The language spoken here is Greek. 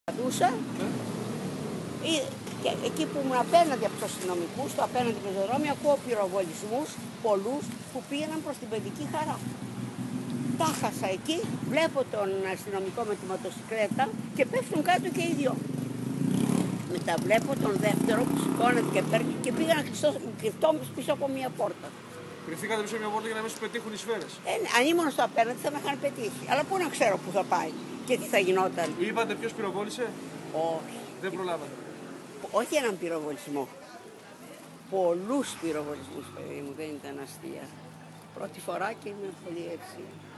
Πατούσα, και εκεί που ήμουν απέναντι από τους αστυνομικούς, το απέναντι πεζοδρόμιο, ακούω πυροβολισμούς πολλούς που πήγαιναν προς την Παιδική Χαρά. Τα χάσα εκεί, βλέπω τον αστυνομικό με τη μοτοσυκλέτα και πέφτουν κάτω και οι δυο. Μετά βλέπω τον δεύτερο που σηκώνεται και παίρνει και πήγα να κρυφτώ πίσω από μια πόρτα. Κρυφτήκατε πίσω από μια πόρτα για να μην σου πετύχουν οι σφαίρες. Αν ήμουν στο απέναντι θα με είχαν πετύχει. Αλλά πού να ξέρω πού θα πάει και τι θα γινόταν. Είπατε ποιος πυροβόλησε? Όχι. Δεν προλάβατε. Όχι έναν πυροβολισμό. Πολλούς πυροβολισμούς, παιδί μου, δεν ήταν αστεία. Πρώτη φορά και είμαι πολύ έτσι.